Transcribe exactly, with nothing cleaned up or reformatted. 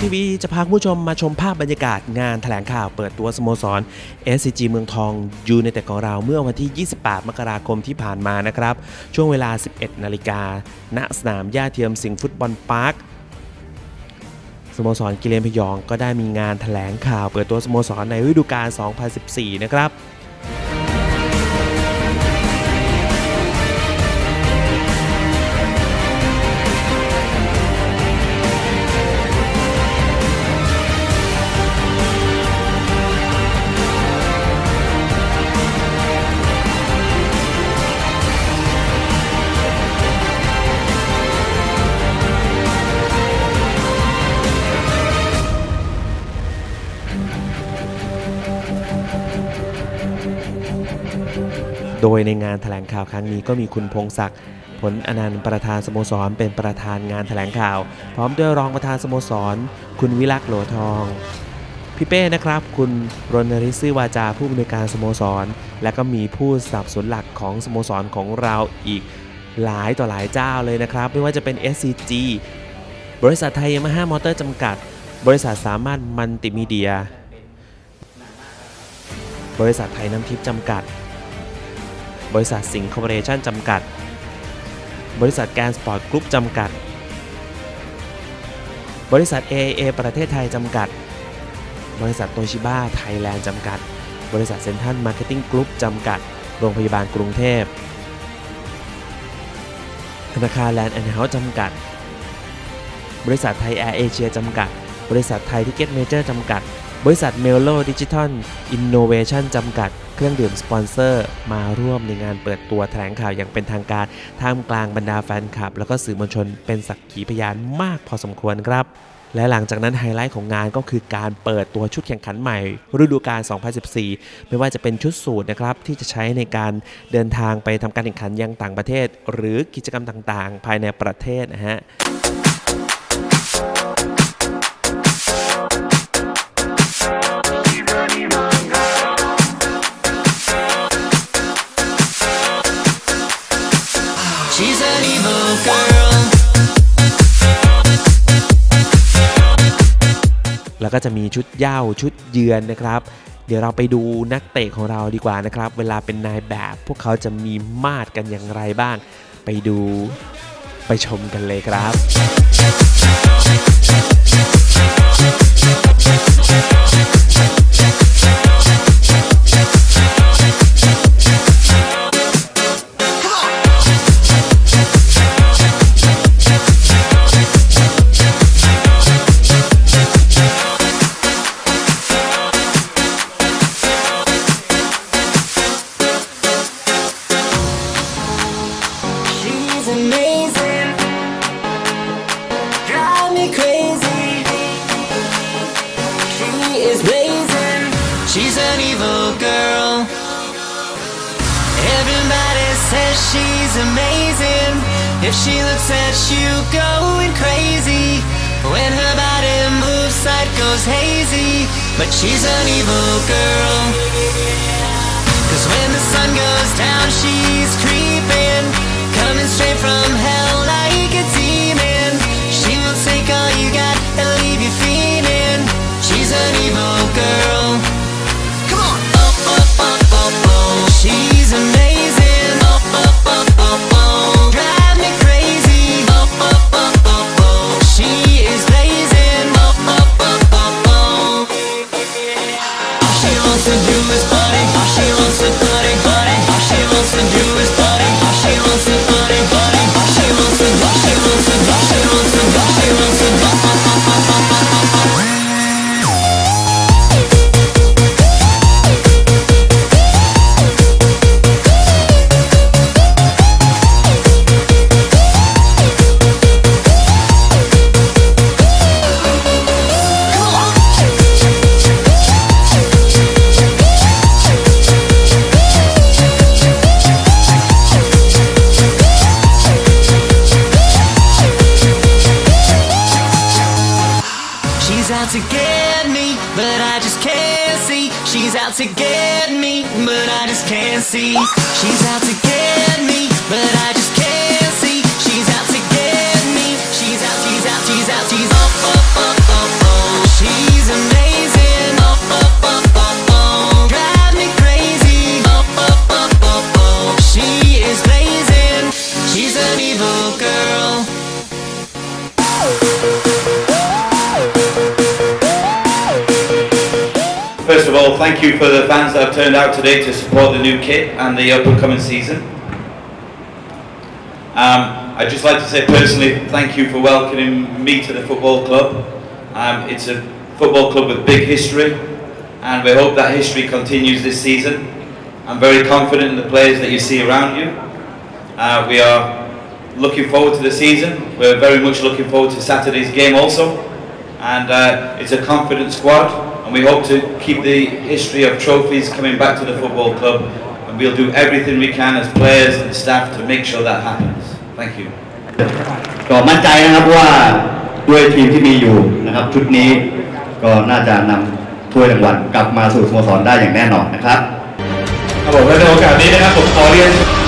ทีวีจะพาคุณผู้ชมมาชมภาพบรรยากาศงานแถลงข่าวเปิดตัวสโมสร เอส ซี จี เมืองทองยูไนเต็ดของเราเมื่อวันที่ยี่สิบแปดมกราคมที่ผ่านมานะครับช่วงเวลา สิบเอ็ดนาฬิกา ณ สนามหญ้าเทียมสิงห์ฟุตบอลพาร์คสโมสรกิเลนพยองก็ได้มีงานแถลงข่าวเปิดตัวสโมสรในฤดูกาล สองพันสิบสี่ นะครับโดยในงานแถลงข่าวครั้งนี้ก็มีคุณพงศักดิ์ผลอนันต์ประธานสโมสรเป็นประธานงานแถลงข่าวพร้อมด้วยรองประธานสโมสรคุณวิลักษณ์โหลทองพี่เป้นะครับคุณรณฤทธิ์ซื่อวาจาผู้อำนวยการสโมสรและก็มีผู้สนับสนุนหลักของสโมสรของเราอีกหลายต่อหลายเจ้าเลยนะครับไม่ว่าจะเป็น เอส ซี จี บริษัทไทยยามาฮ่ามอเตอร์จำกัดบริษัทสามารถมัลติมีเดียบริษัทไทยน้ำทิพย์จำกัดบริษัทสิงห์คอร์ปอเรชั่นจำกัดบริษัทแกนสปอร์ตกรุ๊ปจำกัดบริษัท เอ เอ ประเทศไทยจำกัดบริษัทโตชิบ้าไทยแลนด์จำกัดบริษัทเซ็นทรัลมาร์เก็ตติ้งกรุ๊ปจำกัดโรงพยาบาลกรุงเทพธนาคารแลนด์แอนด์เฮาส์จำกัดบริษัทไทยแอร์เอเชียจำกัดบริษัทไทยทิเก็ตเมเจอร์จำกัดบริษัทเมลโลดิจิทัลอินโนเวชั่นจำกัดเครื่องดื่มสปอนเซอร์มาร่วมในงานเปิดตัวแถลงข่าวอย่างเป็นทางการท่ามกลางบรรดาแฟนคลับแล้วก็สื่อมวลชนเป็นสักขีพยานมากพอสมควรครับและหลังจากนั้นไฮไลท์ของงานก็คือการเปิดตัวชุดแข่งขันใหม่ฤดูกาล สองพันสิบสี่ ไม่ว่าจะเป็นชุดสูทนะครับที่จะใช้ในการเดินทางไปทำการแข่งขันยังต่างประเทศหรือกิจกรรมต่างๆภายในประเทศนะฮะแล้วก็จะมีชุดเหย้าชุดเยือนนะครับเดี๋ยวเราไปดูนักเตะของเราดีกว่านะครับเวลาเป็นนายแบบพวกเขาจะมีมาดกันอย่างไรบ้างไปดูไปชมกันเลยครับ She's an evil girl. Everybody says she's amazing. If she looks at you going crazy, when her body moves, sight goes hazy. But she's an evil girl. Cause when the sun goes down, she's creeping, coming straight from hell like a demon. She will take all you got and leave you feeling. She's an evil girl.She's amazing. Oh, oh, oh, oh, oh. Drive me crazy. Oh, oh, oh, oh, oh. She is blazing. Oh, oh, oh, oh, oh. All she wants to do is party. All she wants to party, party. All she wants to do is party. All she wants to party, party. All she wants to, all she wants to, all she wants to, all she wants to, oh, oh, oh, oh, oh, oh.Out to get me, but I just can't see. She's out to get me, but I just can't see. She's out to get me, but I just can't see. She's out to get me. She's out, she's out, she's out, she's oh, oh, oh, oh, oh. thank you for the fans that have turned out today to support the new kit and the up-and-coming season. Um, I'd just like to say personally thank you for welcoming me to the football club. Um, it's a football club with big history, and we hope that history continues this season. I'm very confident in the players that you see around you. Uh, we are looking forward to the season. We're very much looking forward to Saturday's game also, and uh, it's a confident squad, and we hope to keep the history of trophies coming back to the football club, and we'll do everything we can as players and staff to make sure that happens. Thank you. ก็มั่นใจนะครับว่าด้วยทีมที่มีอยู่นะครับชุดนี้ก็น่าจะนำถ้วยรางวัลกลับมาสู่สโมสรได้อย่างแน่นอนนะครับครับผมและในโอกาสนี้นะครับผมขอเรียน